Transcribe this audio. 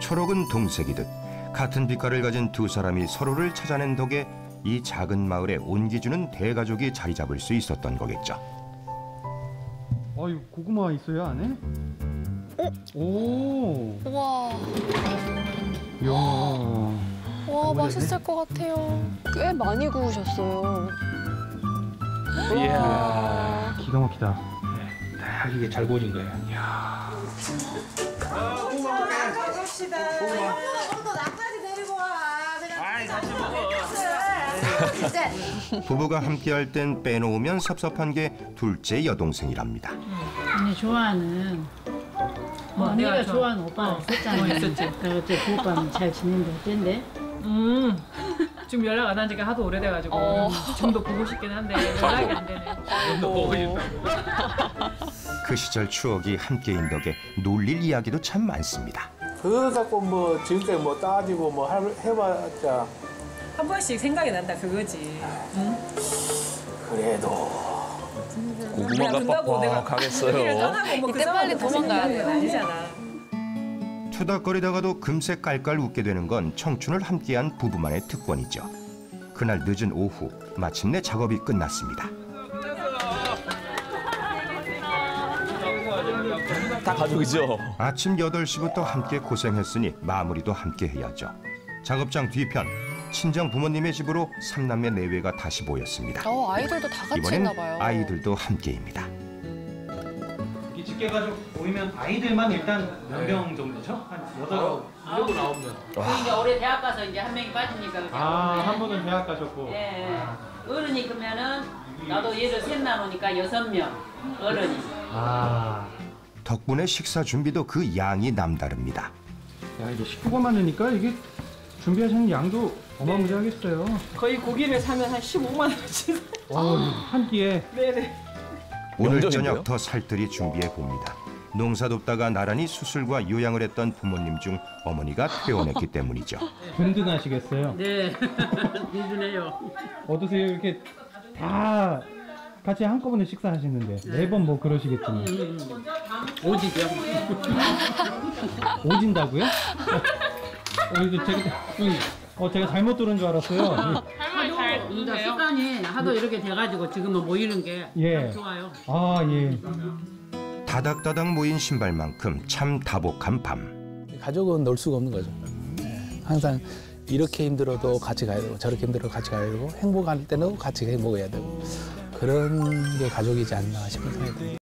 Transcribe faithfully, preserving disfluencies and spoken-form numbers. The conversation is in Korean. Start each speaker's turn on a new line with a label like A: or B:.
A: 초록은 동색이듯 같은 빛깔을 가진 두 사람이 서로를 찾아낸 덕에 이 작은 마을에 온기주는 대가족이 자리 잡을 수 있었던 거겠죠.
B: 아유, 고구마 있어요 안에?
C: 어?
B: 오.
C: 우와.
B: 이야.
C: 와, 맛있을 것 같아요. 꽤 많이 구우셨어요.
D: 이야.
B: 기가 막히다.
D: 딱 이게 잘 구워진 거예요. 이야.
A: 부부가 함께할 땐 빼놓으면 섭섭한 게 둘째 여동생이랍니다.
E: 언니 좋아하는 뭐 언니가 좋아하는 오빠가 있었잖아. 어, 있었지. 그때 그 오빠는 잘 지낸다 어땠는데?
F: 음. 지금 연락 안 한 지가 하도 오래돼가지고
C: 어.
F: 지금도 보고 싶긴 한데 연락이 안 되네.
C: 아이고.
A: 그 시절 추억이 함께인 덕에 놀릴 이야기도 참 많습니다.
G: 그거 갖고 뭐 지금까지 뭐 따지고 뭐 할- 해봤자
F: 한 번씩 생각이 난다 그거지. 응?
G: 그래도
D: 고구마가 빡빡하겠어요.
C: 이때 빨리 도망가야 돼요.
F: 아니잖아.
A: 투닥거리다가도 금세 깔깔 웃게 되는 건 청춘을 함께한 부부만의 특권이죠. 그날 늦은 오후 마침내 작업이 끝났습니다.
D: 다 가족이죠.
A: 아침 여덟 시부터 함께 고생했으니 마무리도 함께 해야죠. 작업장 뒤편 친정 부모님의 집으로 삼남매 내외가 다시 모였습니다.
C: 어, 아이들도 다 같이
A: 이번엔
C: 있나 봐요.
A: 아이들도 함께입니다.
H: 이 직계가족 모이면 아이들만 일단 몇 명 정도죠? 한 여덟, 일곱, 아홉 명.
E: 이제 올해 대학 가서 이제 한 명이 빠지니까.
B: 아, 한 분은 대학 가셨고.
E: 예, 예. 어른이 그러면은 나도 얘를 셋 나누니까 여섯 명 어른이.
B: 아.
A: 덕분에 식사 준비도 그 양이 남다릅니다.
B: 야, 이게 식구가 많으니까 이게 준비하시는 양도 어마무시하겠어요.
F: 거의 고기를 사면 한 십오만 원치.
B: 어, 한 끼에.
F: 네네.
A: 오늘
D: 명절인데요?
A: 저녁 더 살뜰히 준비해 봅니다. 농사 돕다가 나란히 수술과 요양을 했던 부모님 중 어머니가 퇴원했기 때문이죠.
B: 든든하시겠어요.
E: 네, 든든해요.
B: 어떠세요? 이렇게 다 같이 한꺼번에 식사하시는데 매번 뭐 그러시겠지만.
E: 오지죠.
B: 오진다고요? 어, 이거 제가, 어, 제가 잘못 들은 줄 알았어요.
E: 하도 이제 습관이 하도 이렇게 돼가지고 지금은 모이는 게
B: 예.
E: 좋아요.
B: 아, 예.
A: 다닥다닥 모인 신발만큼 참 다복한 밤.
G: 가족은 놀 수가 없는 거죠. 네. 항상 이렇게 힘들어도 같이 가야 되고 저렇게 힘들어도 같이 가야 되고 행복할 때는 같이 행복해야 되고 그런 게 가족이지 않나 싶은 생각이 듭니다.